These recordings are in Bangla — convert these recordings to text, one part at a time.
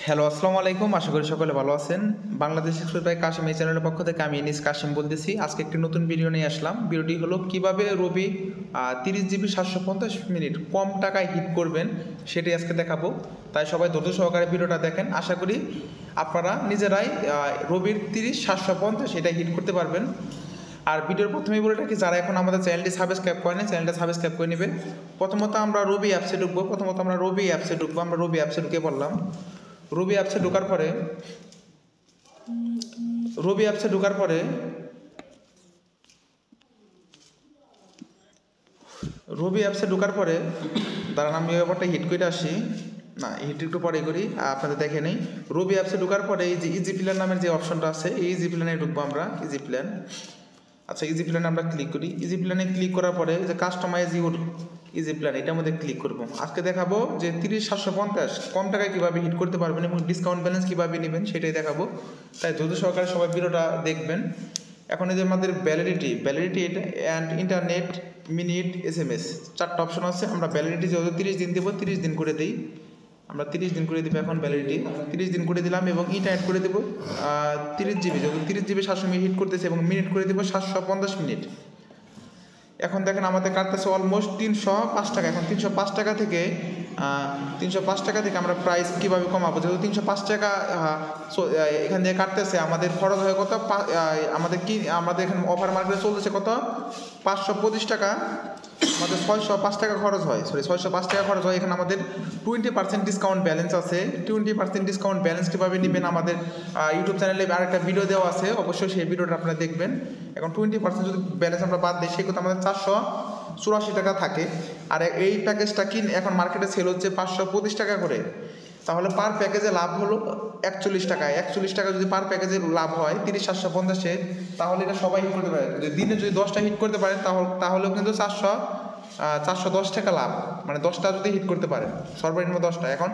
হ্যালো, আসসালামু আলাইকুম। আশা করি সকলে ভালো আছেন। বাংলাদেশ এক্সপ্রেস বাই কাশেম এই চ্যানেলের পক্ষ থেকে আমি কাশেম বলতেছি। আজকে একটি নতুন ভিডিও নিয়ে আসলাম। ভিডিওটি হলো কিভাবে রবি 30 GB 750 মিনিট কম টাকায় হিট করবেন সেটি আজকে দেখাবো। তাই সবাই ধৈর্য সহকারে ভিডিওটা দেখেন। আশা করি আপনারা নিজেরাই রবির 30-750 এটা হিট করতে পারবেন। আর ভিডিওর প্রথমেই বলে রাখি, যারা এখন আমাদের চ্যানেলটি সাবস্ক্রাইব করেন চ্যানেলটা সাবস্ক্রাইব করে নেবেন। প্রথমত আমরা রবি অ্যাপসে ঢুকবো। আমরা রবি অ্যাপসে ঢুকে পড়লাম। রবি অ্যাপসে ঢোকার পরে দাঁড়ান, আমি ব্যাপারটা হিট করে আসি। না, হিট একটু পরে করি, আপনাদের দেখে নেই। রবি অ্যাপসে ঢোকার পরে এই যে ইজি প্ল্যান নামের যে অপশনটা আছে, এই ইজি প্ল্যানে ঢুকবো আমরা। ইজি প্ল্যান, আচ্ছা, ইজি প্ল্যানে আমরা ক্লিক করি। ইজি প্ল্যানে ক্লিক করার পরে যে কাস্টমাইজ ইউর ইজি প্ল্যান, এটার মধ্যে ক্লিক করব। আজকে দেখাবো যে 30-750 কম টাকায় কীভাবে হিট করতে পারবেন এবং ডিসকাউন্ট ব্যালেন্স কীভাবে নেবেন সেটাই দেখাবো। তাই ধৈর্য সহকারে সবাই ভিডিওটা দেখবেন। এখন এই যে আমাদের validity and internet, minute, SMS 4টা অপশন আছে। আমরা ভ্যালিডিটি যেহেতু 30 দিন দেবো, 30 দিন করে দিই। আমরা 30 দিন করে দেবো। এখন ভ্যালিডিটি 30 দিন করে দিলাম এবং ইন্টারনেট করে দেবো 30 GB, যেহেতু 30 GB 700 মিনিট হিট করতেছে, এবং মিনিট করে দেবো 750 মিনিট। এখন দেখেন আমাদের কাটতেছে অলমোস্ট 305 টাকা। এখন 305 টাকা থেকে আমরা প্রাইস কীভাবে কমাবো, যেহেতু 305 টাকা এখান থেকে কাটতেছে, আমাদের খরচ হয় কত? আমাদের এখানে অফার মার্কেটে চলতেছে কত? 525 টাকা। আমাদের 605 টাকা খরচ হয়, 605 টাকা খরচ হয়। এখানে আমাদের 20% ডিসকাউন্ট ব্যালেন্স আছে। 20% ডিসকাউন্ট ব্যালেন্স কীভাবে নেবেন আমাদের ইউটিউব চ্যানেলে আরেকটা ভিডিও দেওয়া আছে, অবশ্যই সেই ভিডিওটা আপনারা দেখবেন। এখন 20% যদি ব্যালেন্স আমরা বাদ দিই, সেক্ষেত্রে আমাদের 484 টাকা থাকে। আর এই প্যাকেজটা এখন মার্কেটে সেল হচ্ছে 525 টাকা করে। তাহলে পার প্যাকেজে লাভ হলো 41 টাকা। 41 টাকা যদি পার প্যাকেজে লাভ হয় 30-750-এ, তাহলে এটা সবাই হিট করতে পারে। দিনে যদি 10টা হিট করতে পারেন তাহলেও কিন্তু 410 টাকা লাভ, মানে 10টা যদি হিট করতে পারেন, সর্বনিম্ন 10টা। এখন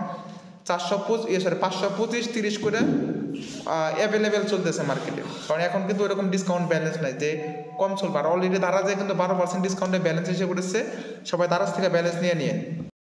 525-30 করে অ্যাভেলেবেল চলতেছে মার্কেটে, কারণ এখন কিন্তু ওরকম ডিসকাউন্ট ব্যালেন্স নাই যে কম চলবে। আর অলরেডি দারাজে কিন্তু 12% ডিসকাউন্টে ব্যালেন্স এসে পড়েছে, সবাই দারাজ থেকে ব্যালেন্স নিয়ে